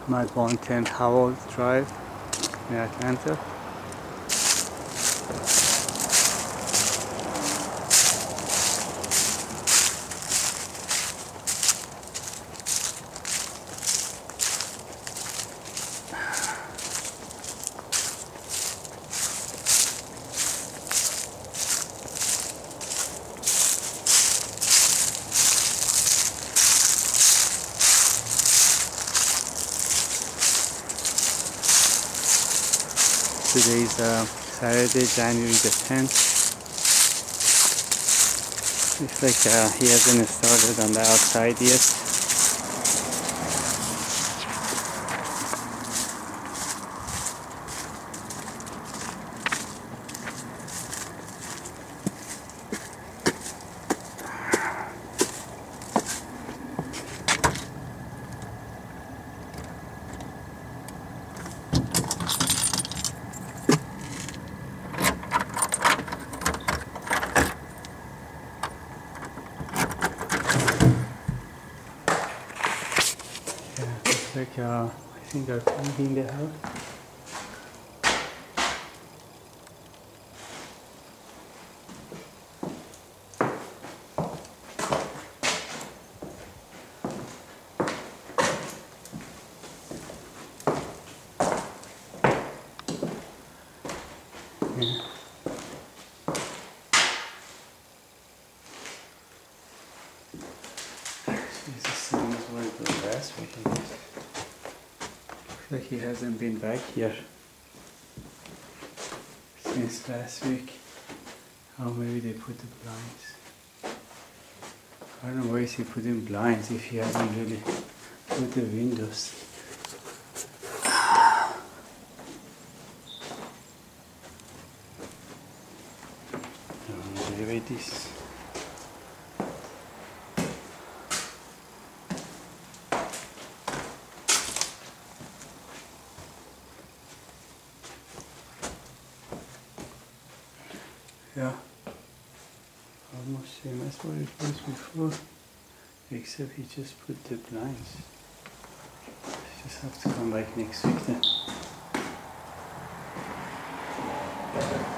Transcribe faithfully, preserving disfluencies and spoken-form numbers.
my one ten Howell Drive in Atlanta. Today is uh, Saturday, January the tenth. Looks like uh, he hasn't started on the outside yet. Like uh, I think they're painting the house. Yeah. This is same as what it was last week. I guess. Like he hasn't been back here since last week. Oh, maybe they put the blinds. I don't know why is he putting blinds if he hasn't really put the windows. Oh, maybe this. Yeah, almost same as what it was before, except he just put the blinds. Just have to come back next week then.